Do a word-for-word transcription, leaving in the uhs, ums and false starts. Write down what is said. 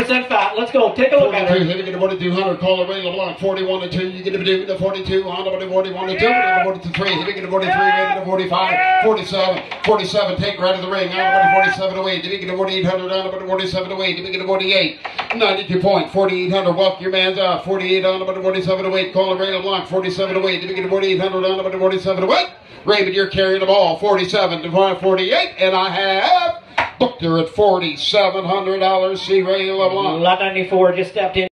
percent fat. Let's go. Take a look at her. You get a forty-two hundred. Call a Ray LeBlanc. forty-one to two. You get a the forty-two. Honda the forty-one to two. You forty-three. You get a forty-three. You get a forty-five. forty-seven. forty-seven. Take right of the ring. Honda forty-seven away. You get a forty-eight hundred. Honda forty-seven away. You get a forty-eight. ninety-two point. forty-eight hundred. Walk your man's out. forty-eight. Honda forty-seven away. Call a Ray LeBlanc. forty-seven away. You get a forty-eight hundred. Honda forty-seven away. Raymond, you're carrying the ball. forty-seven to forty-eight. And I have booked her at forty-seven hundred dollars. See Ray LeBlanc. Lot ninety-four just stepped in.